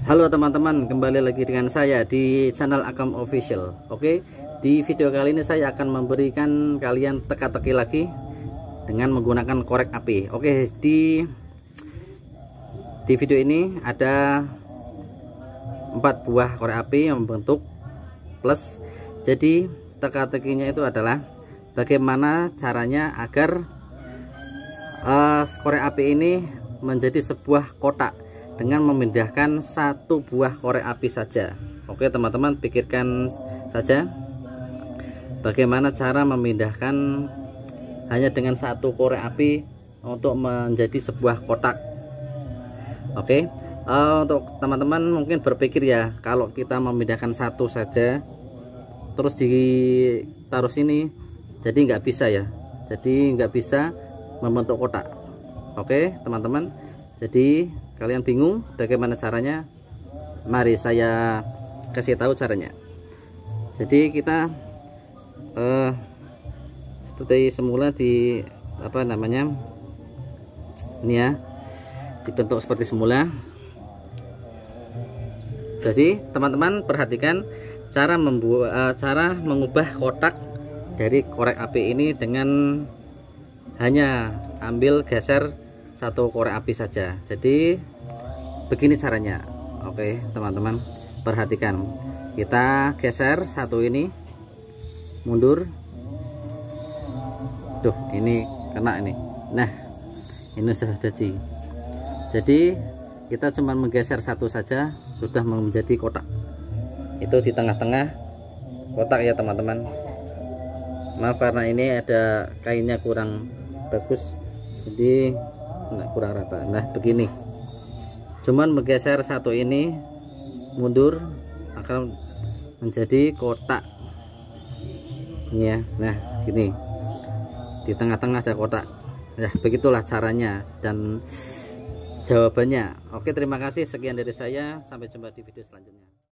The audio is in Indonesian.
Halo teman-teman, kembali lagi dengan saya di channel Akam Official. Oke, di video kali ini saya akan memberikan kalian teka-teki lagi dengan menggunakan korek api. Oke, di video ini ada 4 buah korek api yang membentuk plus. Jadi teka-tekinya itu adalah bagaimana caranya agar korek api ini menjadi sebuah kotak dengan memindahkan satu buah korek api saja. Oke teman-teman, pikirkan saja bagaimana cara memindahkan hanya dengan satu korek api untuk menjadi sebuah kotak. Oke, untuk teman-teman mungkin berpikir ya, kalau kita memindahkan satu saja terus ditaruh sini, jadi nggak bisa ya, jadi nggak bisa membentuk kotak. Oke teman-teman, jadi kalian bingung bagaimana caranya? Mari saya kasih tahu caranya. Jadi kita seperti semula di ini ya, dibentuk seperti semula. Jadi teman-teman perhatikan cara mengubah kotak dari korek api ini dengan hanya ambil geser satu korek api saja. Jadi begini caranya. Oke teman-teman, perhatikan, kita geser satu ini, mundur. Tuh, ini kena ini. Nah, ini sudah jadi kita cuma menggeser satu saja sudah menjadi kotak. Itu di tengah-tengah kotak ya teman-teman. Maaf karena ini ada kainnya kurang bagus, jadi kurang rata. Nah begini, cuman menggeser satu ini, mundur, akan menjadi kotak ini ya. Nah gini, di tengah-tengah ada kotak. Ya begitulah caranya dan jawabannya. Oke, terima kasih, sekian dari saya, sampai jumpa di video selanjutnya.